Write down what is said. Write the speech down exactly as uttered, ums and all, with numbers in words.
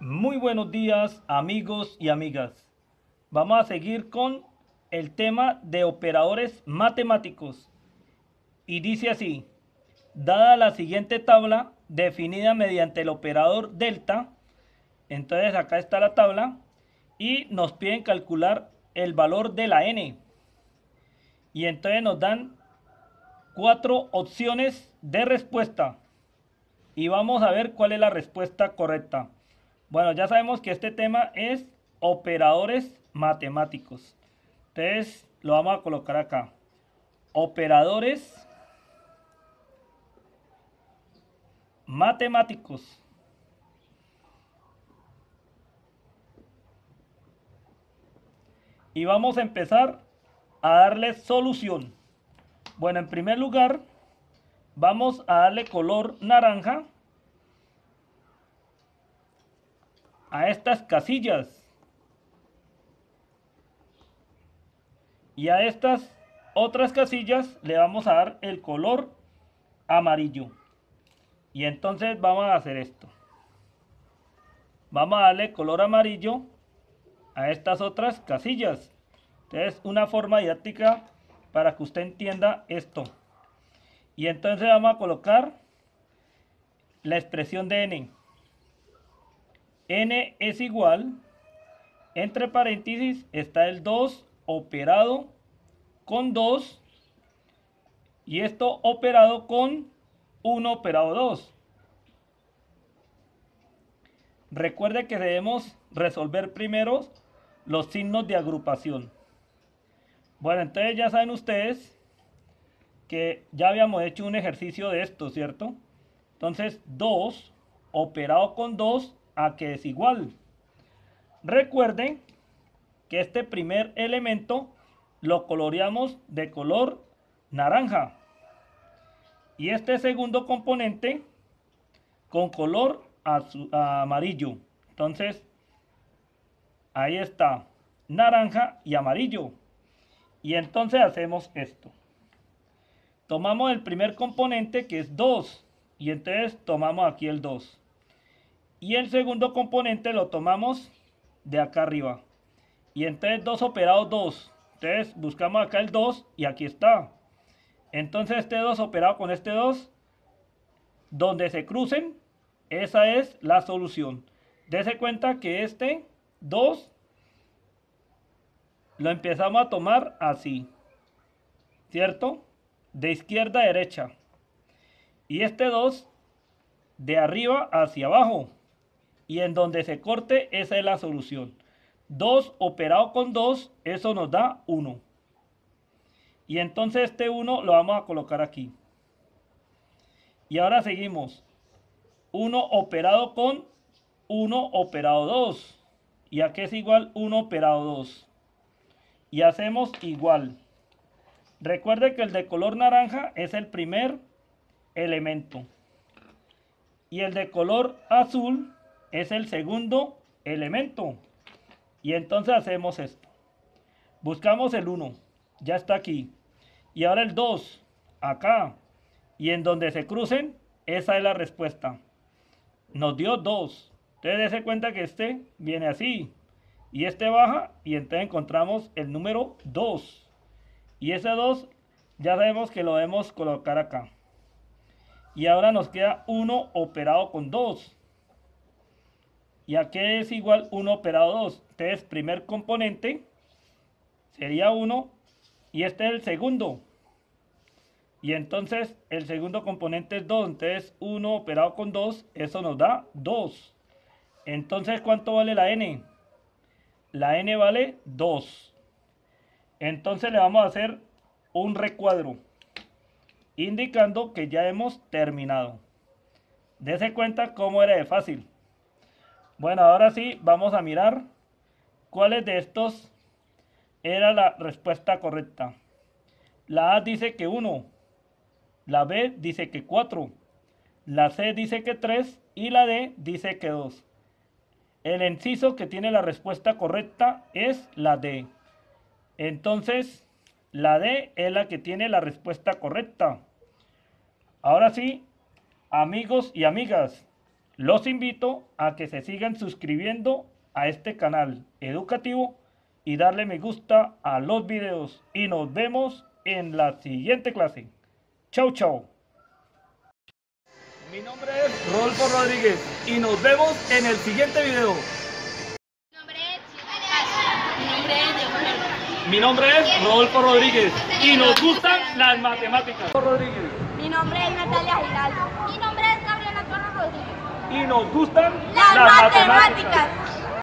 Muy buenos días, amigos y amigas. Vamos a seguir con el tema de operadores matemáticos. Y dice así: dada la siguiente tabla definida mediante el operador delta, entonces acá está la tabla y nos piden calcular el valor de la n. Y entonces nos dan cuatro opciones de respuesta. Y vamos a ver cuál es la respuesta correcta. Bueno, ya sabemos que este tema es operadores matemáticos. Entonces lo vamos a colocar acá. Operadores matemáticos. Y vamos a empezar a darle solución. Bueno, en primer lugar, vamos a darle color naranja a estas casillas. Y a estas otras casillas le vamos a dar el color amarillo. Y entonces vamos a hacer esto. Vamos a darle color amarillo a estas otras casillas. Entonces, una forma didáctica para que usted entienda esto. Y entonces vamos a colocar la expresión de n. N es igual, entre paréntesis está el dos operado con dos. Y esto operado con uno operado dos. Recuerde que debemos resolver primero los signos de agrupación. Bueno, entonces ya saben ustedes que ya habíamos hecho un ejercicio de esto, ¿cierto? Entonces dos operado con dos, ¿a qué es igual? Recuerden que este primer elemento lo coloreamos de color naranja. Y este segundo componente con color azul, amarillo. Entonces, ahí está, naranja y amarillo. Y entonces hacemos esto. Tomamos el primer componente, que es dos. Y entonces tomamos aquí el dos. Y el segundo componente lo tomamos de acá arriba. Y entonces dos operado dos. Entonces buscamos acá el dos y aquí está. Entonces este dos operado con este dos, donde se crucen, esa es la solución. Dese cuenta que este dos lo empezamos a tomar así, ¿cierto? De izquierda a derecha. Y este dos de arriba hacia abajo. Y en donde se corte, esa es la solución. dos operado con dos, eso nos da uno. Y entonces este uno lo vamos a colocar aquí. Y ahora seguimos. uno operado con uno operado dos. Y aquí es igual uno operado dos. Y hacemos igual. Recuerde que el de color naranja es el primer elemento. Y el de color azul es el segundo elemento. Y entonces hacemos esto. Buscamos el uno. Ya está aquí. Y ahora el dos. Acá. Y en donde se crucen, esa es la respuesta. Nos dio dos. Entonces dése cuenta que este viene así. Y este baja. Y entonces encontramos el número dos. Y ese dos ya sabemos que lo debemos colocar acá. Y ahora nos queda uno operado con dos. Y aquí es igual uno operado dos. Entonces primer componente sería uno. Y este es el segundo. Y entonces el segundo componente es dos. Entonces uno operado con dos, eso nos da dos. Entonces, ¿cuánto vale la n? La n vale dos. Entonces le vamos a hacer un recuadro, indicando que ya hemos terminado. Dese cuenta cómo era de fácil. Bueno, ahora sí vamos a mirar cuáles de estos era la respuesta correcta. La A dice que uno. La B dice que cuatro. La C dice que tres. Y la D dice que dos. El inciso que tiene la respuesta correcta es la D. Entonces, la D es la que tiene la respuesta correcta. Ahora sí, amigos y amigas, Los invito a que se sigan suscribiendo a este canal educativo y darle me gusta a los videos. Y nos vemos en la siguiente clase. Chau, chau. Mi nombre es Rodolfo Rodríguez y nos vemos en el siguiente video. Mi nombre es Mi nombre es Diego Gerardo. Mi nombre es Rodolfo Rodríguez y nos gustan las matemáticas. Rodríguez. Mi nombre es Natalia Giraldo. Mi nombre es Gabriela Torres Rodríguez. Y nos gustan Las, las matemáticas. matemáticas.